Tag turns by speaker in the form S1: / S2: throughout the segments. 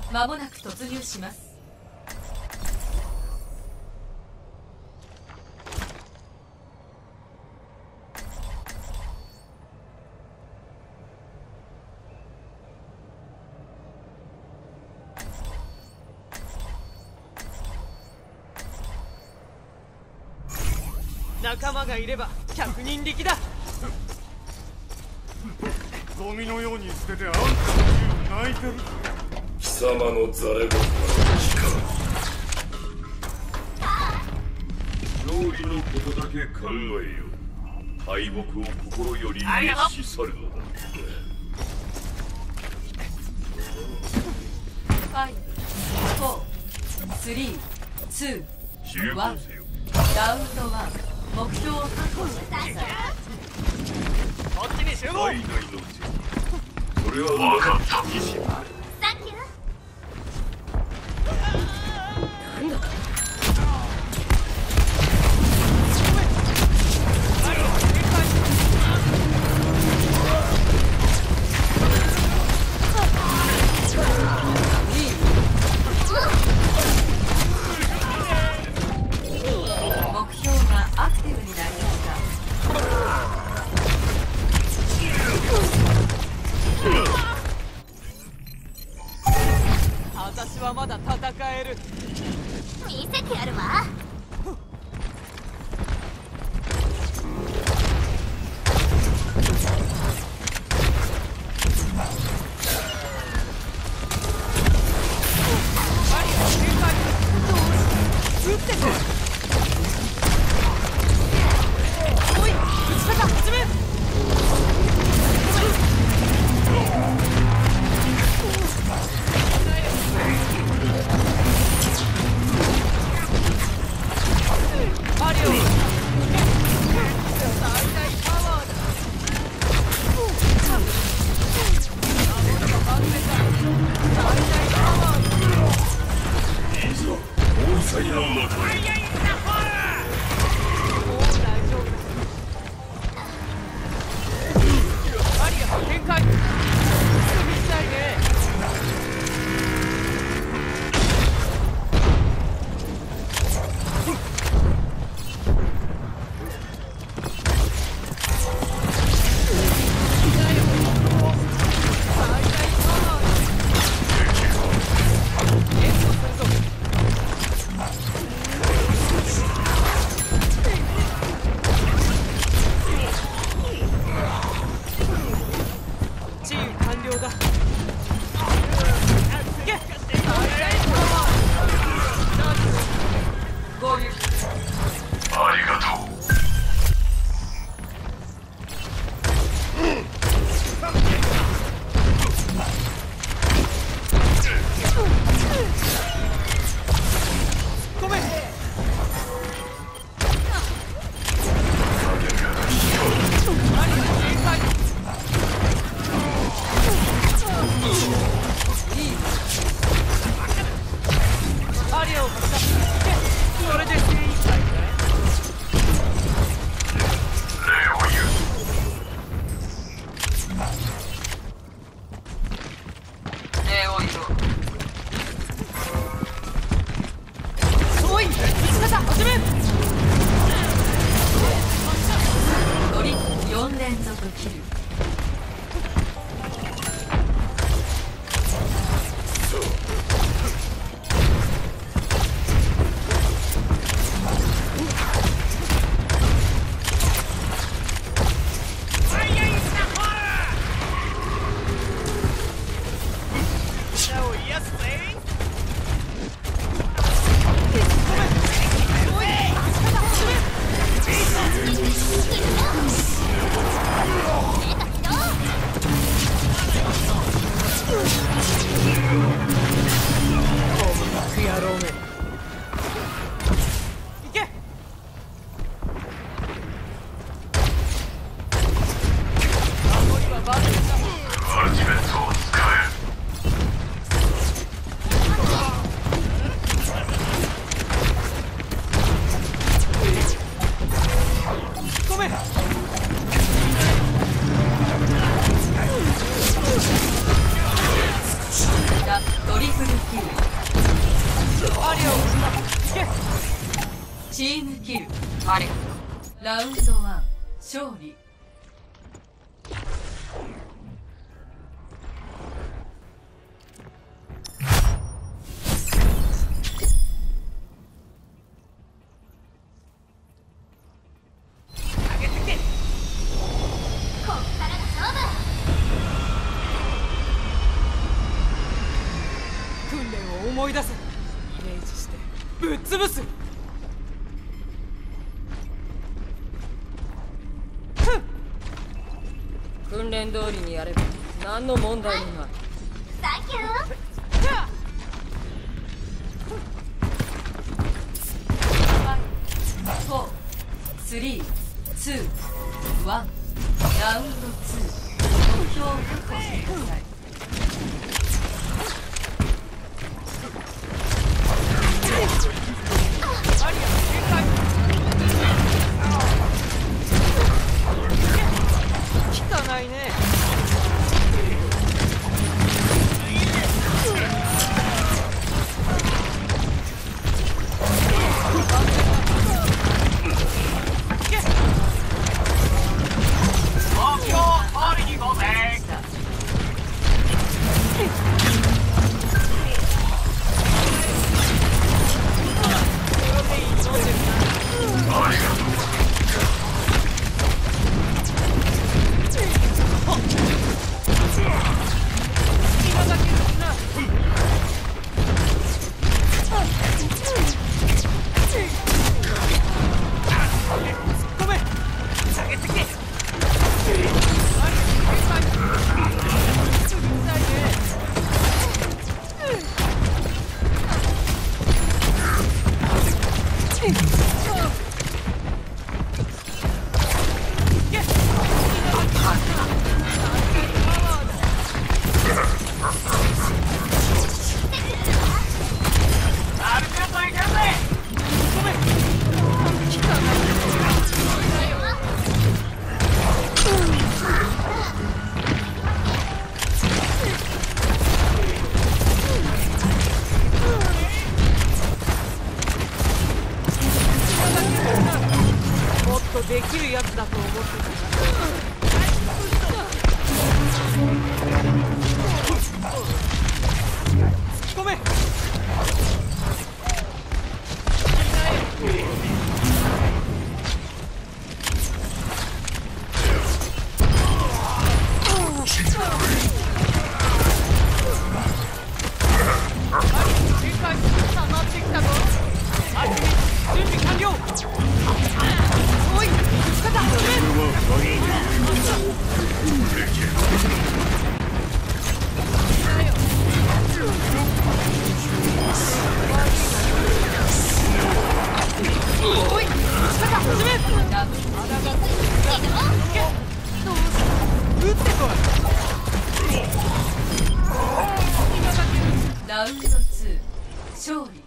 S1: 間もなく突入します。
S2: 仲間がいれば100人力だ。
S3: ゴミのように捨ててあんた泣いてる。
S4: 貴様のざれ言は聞かん。勝利のことだけ考えよ。敗北を心より熱し去るのだ。
S1: 5、4、3、2、1。
S4: 集合せよ。
S1: ラウンド1、目標を確保してください。
S2: こっちに集合。
S4: 最大の敵。それは分かった。西村。
S5: サンキュー。
S1: 目標がアクティブになりました。
S2: 私はまだ戦える。
S5: 見せてやるわ。
S2: 撃ってく。おい、撃ち方始め。マリオ、最大パワーだ。なんとか外れた。最大パワーだ。
S4: いいぞ。大祭のもとへ。
S2: もう大丈夫だ。マリア限界。見たいね。チーム完了だ。
S1: 合流。
S4: ありがとう。
S2: ごめん。マリア限界。マリアを貸した。それで精一杯ね。
S4: 礼を言う。
S2: おい、撃ち方始め。
S1: ドリ4連続キル。 トリプルキ
S2: アリアを行け。
S1: ルチームキル
S2: あり
S1: ラウンド1勝利
S2: 上げてけ。
S5: こっからが勝負。
S2: 訓練を思い出せ。イメージしてぶっ潰す。訓練通りにやれば何の問題もない。
S5: サンキュー。
S1: 4、3、2、1ラウンド2目標を確保してください
S2: アリア警戒。汚いね。できるやつだと思ってた。突き込め。限界溜まってきたぞ。アルミ準備完了。おい、肩始
S1: ラウンド2勝利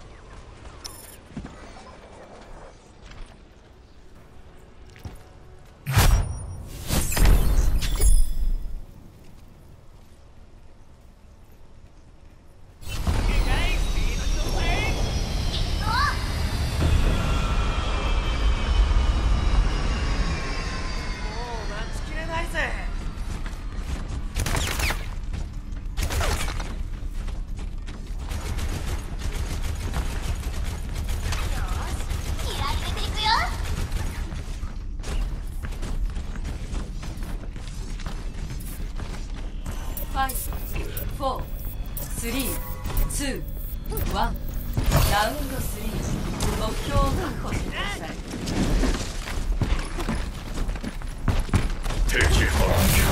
S1: 5、4、3、2、1ラウンド3目標を確保してください
S4: 敵発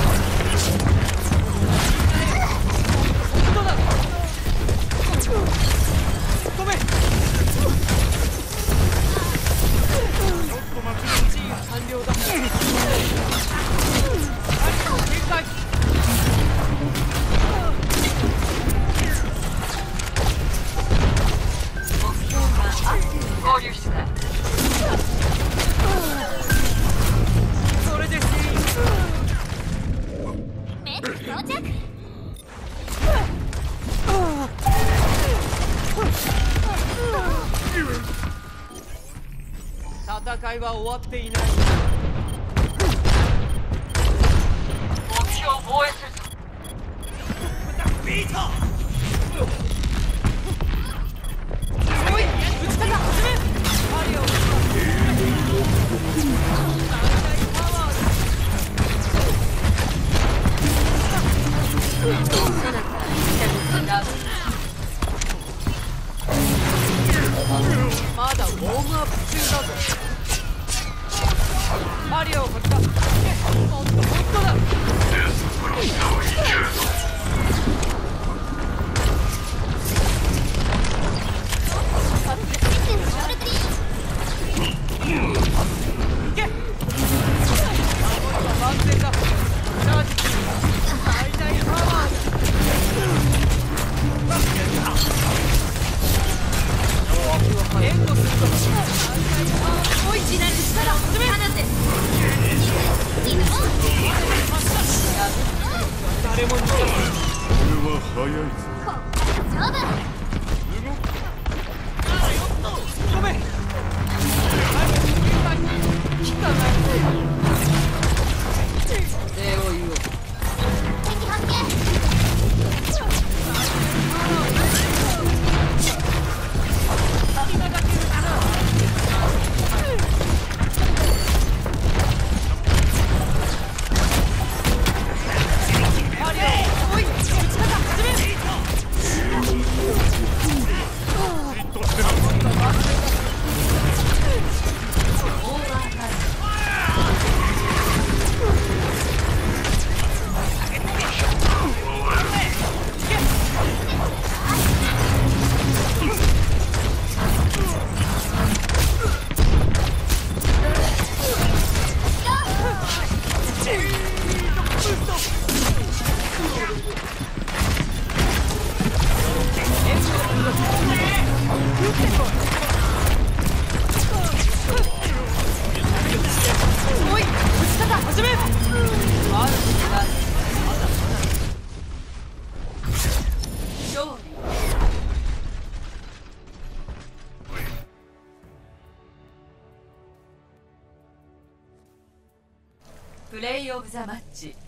S2: ごめん。完了だ。限界。
S1: 合流した
S2: それで全員。 戦いは終わっていない。
S1: 目標防衛するぞ。
S2: おい、撃ち方始め。マリオまだウォームアップ中だぞ。マリオこっちだ。もっともっとだ。いけ。万全だ。チャージ最大パワー。援護するぞ。おいちなる力を始め。誰も逃がさない。
S3: 俺は早いぞ。
S5: 勝負。
S2: ごめん。聞かない。礼を言おう。
S5: 敵発見。
S2: 今だけるかな。マリオ、おい、撃ち方始め。おい、撃ち方始め。
S1: 勝利。プレイオブザマッチ